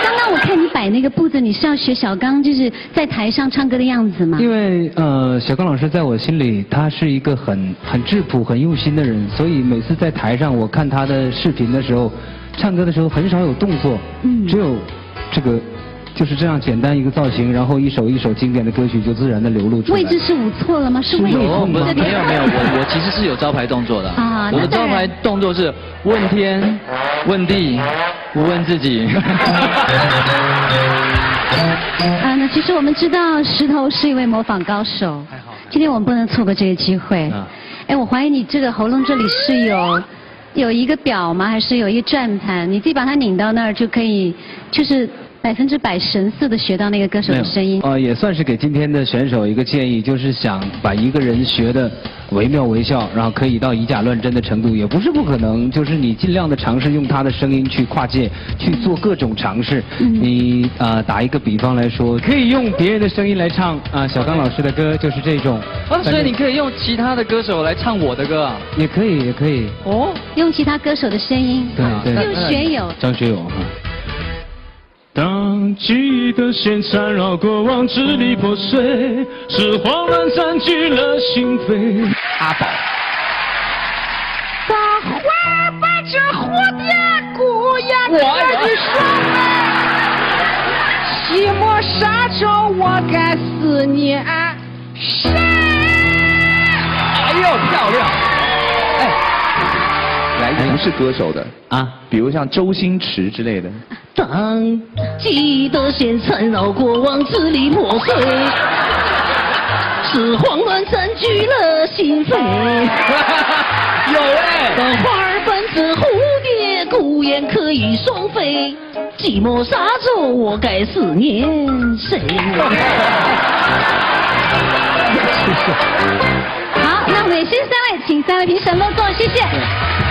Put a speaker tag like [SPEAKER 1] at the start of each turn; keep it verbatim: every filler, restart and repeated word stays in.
[SPEAKER 1] 刚刚我看你摆那个步子，你是要学小刚就是在台上唱歌的样子吗？
[SPEAKER 2] 因为呃，小刚老师在我心里，他是一个很很质朴、很用心的人，所以每次在台上我看他的视频的时候，唱歌的时候很少有动作，嗯，只有这个。就是这样简单一个造型，然后一首一首经典的歌曲就自然的流露出来。
[SPEAKER 1] 位置是舞错了吗？是位置
[SPEAKER 3] 错吗？没有没有，我我其实是有招牌动作的。啊，我的招牌动作是问天、问地、不问自己。
[SPEAKER 1] 啊，那其实我们知道石头是一位模仿高手。今天我们不能错过这个机会。哎，我怀疑你这个喉咙这里是有有一个表吗？还是有一个转盘？你自己把它拧到那儿就可以，就是。百分之百神似的学到那个歌手的声音。
[SPEAKER 2] 呃，也算是给今天的选手一个建议，就是想把一个人学的惟妙惟肖，然后可以到以假乱真的程度，也不是不可能。就是你尽量的尝试用他的声音去跨界，去做各种尝试。嗯、你呃打一个比方来说，可以用别人的声音来唱啊、呃，小刚老师的歌就是这种。
[SPEAKER 3] 啊，所以你可以用其他的歌手来唱我的歌啊？
[SPEAKER 2] 也可以，也可以。
[SPEAKER 1] 哦，用其他歌手的声音。
[SPEAKER 2] 对对。
[SPEAKER 1] 用学友。
[SPEAKER 2] 张学友哈。
[SPEAKER 4] 当记忆的线缠绕过往，支离破碎，是慌乱占据了心扉。
[SPEAKER 3] 阿宝，
[SPEAKER 5] 大花把这蝴蝶姑呀这一双啊，寂寞沙洲我该思念谁？
[SPEAKER 3] 哎呦，漂亮！哎，
[SPEAKER 6] 来不是歌手的啊，比如像周星驰之类的。
[SPEAKER 7] 当记忆的线缠绕过往，支离破碎，是慌乱占据了心扉。
[SPEAKER 3] 有哎，
[SPEAKER 7] 当花儿伴着蝴蝶，孤雁可以双飞，寂寞沙洲我该思念谁？
[SPEAKER 1] 好，那我们也谢谢三位，请三位评审落座，谢谢。